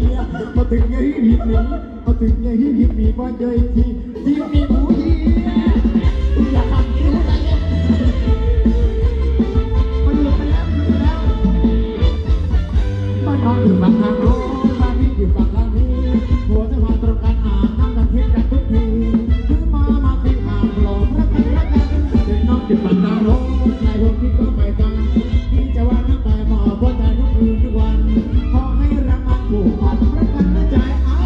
มาถึงไงหิบนี้มาถึงไงหิบมีว่าเจอทีที่มีผู้หญิงอยากทำที่ไหนมันหลุดไปแล้วบ้านนอนอยู่ฝั่งทางโน้นบ้านพี่อยู่ฝั่งทางนี้หัวจะมาตรงกันน้ำกันเทกันทุกทีถึงมาที่ทางหลอกรักกันเด็กน้องอยู่ฝั่งทางโน้นใจหัวพี่ก็ไปตามพี่จะว่าน้ำตาหมอบนใจทุกคืนทุกวันขอให้รักมันผูกพันรักกันในใจ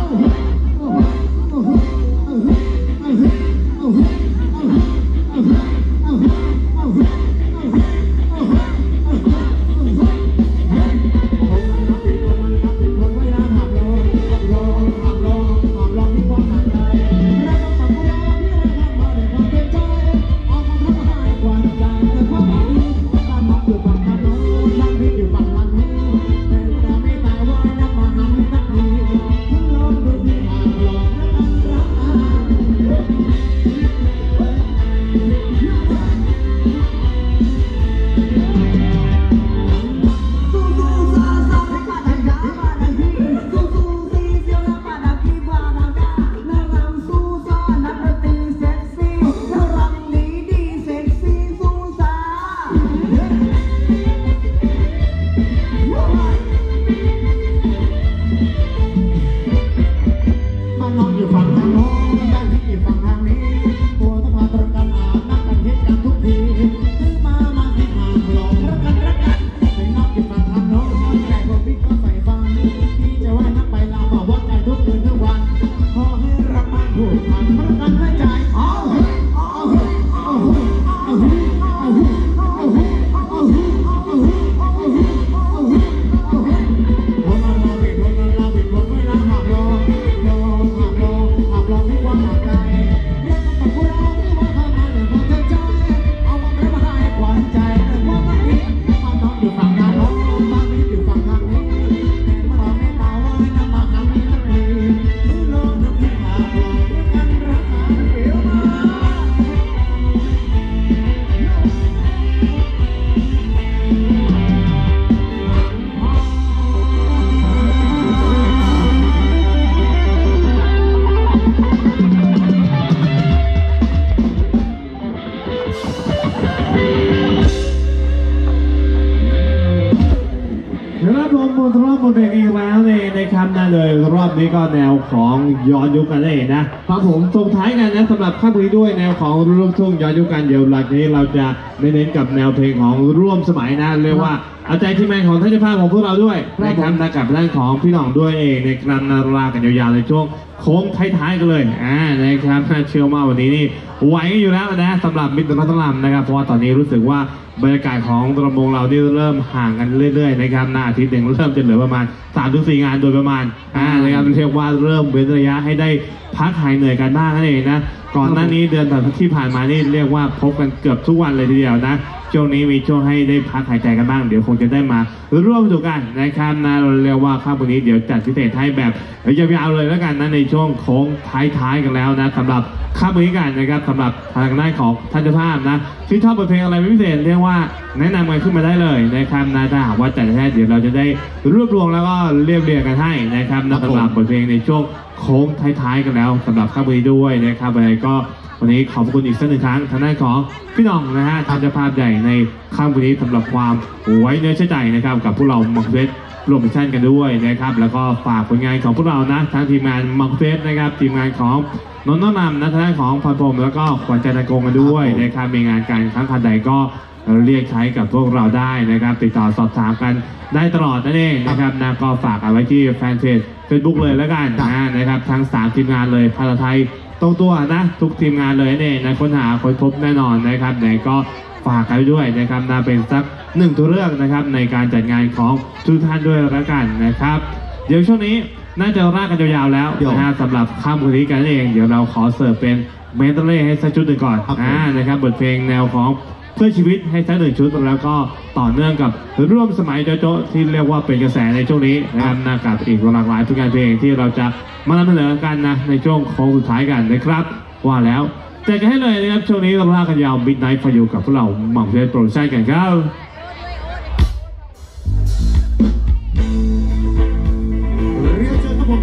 รอบนี้ก็แนวของย้อนยุคกันเลยนะครับผมส่งท้ายกันนะสำหรับค่ำนี้ด้วยแนวของลูกทุ่งย้อนยุคกันเดี๋ยวหลังนี้เราจะเน้นกับแนวเพลงของร่วมสมัยนะเรียกว่าเอาใจที่แมนของท่านเจ้าภาพของพวกเราด้วยนะครับนะกับด้านของพี่น้องด้วยเองในกรันนารากันยาวๆในช่วงโค้งท้ายๆกันเลยนะครับเชื่อว่าวันนี้นี่ไหวอยู่แล้วนะสำหรับมิตรรัตนลำนะครับเพราะว่าตอนนี้รู้สึกว่าบรรยากาศของระมงเราที่เริ่มห่างกันเรื่อยๆนะครับหน้าอาทิตย์หนึ่งเริ่มจะเหลือประมาณ 3-4 งานโดยประมาณนะครับเรียกว่าเริ่มเว้นระยะให้ได้พักหายเหนื่อยกันบ้างนั่นเองนะก่อนหน้านี้เดือนที่ผ่านมานี่เรียกว่าพบกันเกือบทุกวันเลยทีเดียวนะช่วงนี้มีช่วงให้ได้พักหายใจกันบ้างเดี๋ยวคงจะได้มาร่วมดูกันนะครับนะเราเรียกว่าค่ำวันนี้เดี๋ยวจัดพิเศษให้แบบยาวๆเลยแล้วกันนะในช่วงโค้งท้ายๆกันแล้วนะสำหรับค่ำวันนี้กันนะครับสำหรับทางด้านของท่านเจ้าภาพนะที่ชอบบทเพลงอะไรพิเศษเรียกว่าแนะนำกันขึ้นมาได้เลยนะครับนะถ้าหากว่าจัดให้เดี๋ยวเราจะได้รวบรวมแล้วก็เรียบเรียงกันให้นะครับนะสำหรับบทเพลงในช่วงโค้งท้ายๆกันแล้วสำหรับค่ำวันนี้ด้วยนะครับอะไรก็วันนี้ขอบคุณอีกสักหนึ่งครั้งทางด้านของพี่น้องนะฮะท่านเจ้าภาพใหญ่ในค่ำวันนี้สำหรับความไว้เนื้อเชื่อใจนะครับกับพวกเรามังเฟสรวมชั่นกันด้วยนะครับแล้วก็ฝากผลงานของพวกเรานะทั้งทีมงานมังเฟสนะครับทีมงานของนนท์น้ำนำนะทางด้านของพรพรมแล้วก็ขวัญใจตะโกงกันด้วยนะครับมีงานการครั้งคันใดก็เรียกใช้กับพวกเราได้นะครับติดต่อสอบถามกันได้ตลอดนั่นเองนะครับนะก็ฝากเอาไว้ที่แฟนเพจ Facebook เลยแล้วกันนะครับทั้ง3ทีมงานเลยภาษาไทยตรงตัวนะทุกทีมงานเลยเนี่ยนะค้นหาค้นพบแน่นอนนะครับไหนก็ฝากกันด้วยนะครับน่าเป็นสัก1ตัวเลือกนะครับในการจัดงานของทุกท่านด้วยแล้วกันนะครับเดี๋ยวช่วงนี้น่าจะลากกันยาวๆแล้วนะฮะสำหรับค่ำคืนนี้กันเองเดี๋ยวเราขอเสิร์ฟเป็นเมดเล่ให้สักชุดหนึ่งก่อนนะครับบทเพลงแนวของเพื่อชีวิตให้สัก1ชุดแล้วก็ต่อเนื่องกับร่วมสมัยโจ๊ะที่เรียกว่าเป็นกระแสในช่วงนี้นะครับน่ากับอีกหลากหลายทุกงานเพลงที่เราจะมานำเสนอกันนะในช่วงโค้งสุดท้ายกันนะครับว่าแล้วแจกกันให้เลยนะครับช่วงนี้เราลากกันยาว Midnight for You กับพวกเราหม่อมเพชรโปรดักชั่นกันครับเรียนเชิญ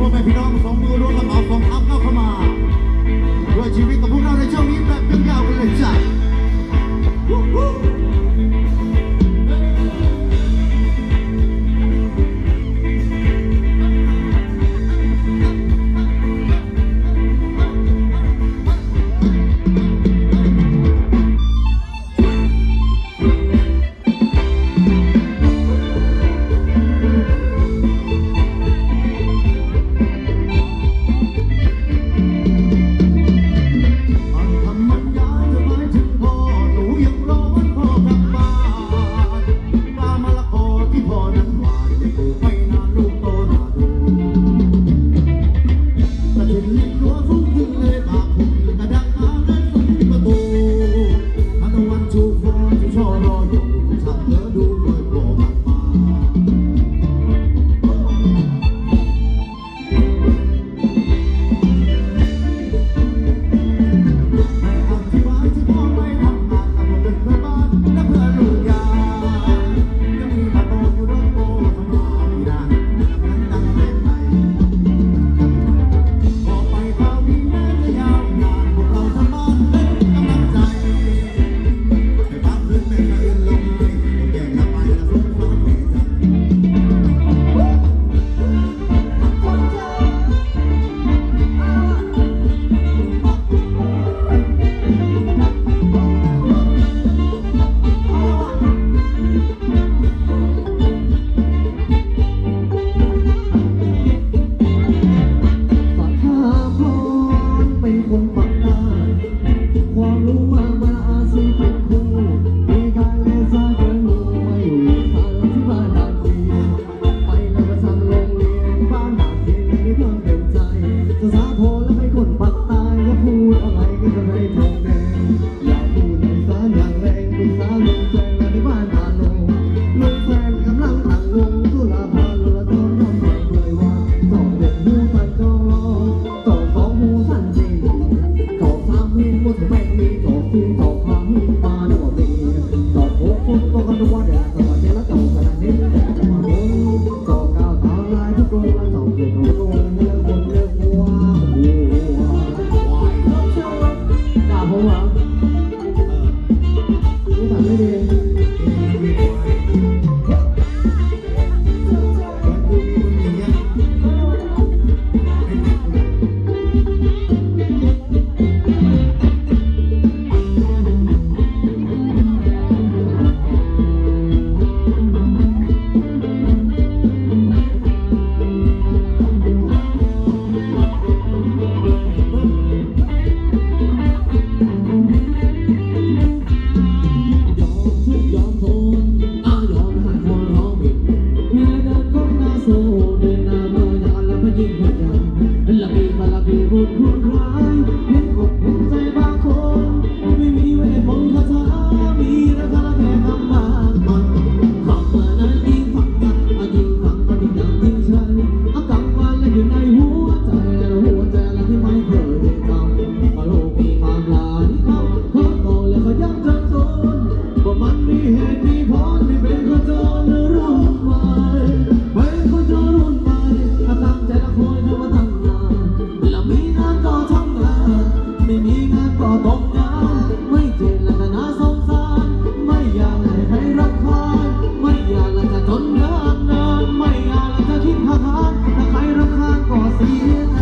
พ่อแม่พี่น้องสองมือรวมกระเป๋าสองเท้าเข้ามาด้วยชีวิตกับพวกเราในช่วงนี้แบบยาวๆกันเลยจ้ะถ้าใครรำคาญก็เสีย